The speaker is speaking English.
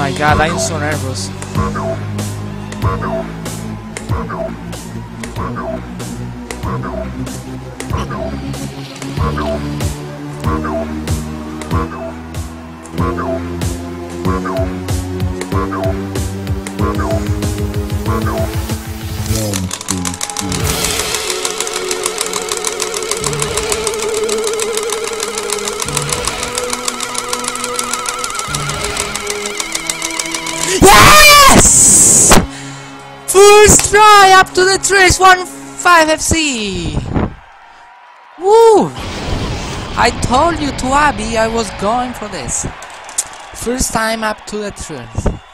my god, I'm so nervous. Yes! First try up to the TRILLS 1.5 FC. Woo! I told you to Abby I was going for this. First time up to the TRILLS.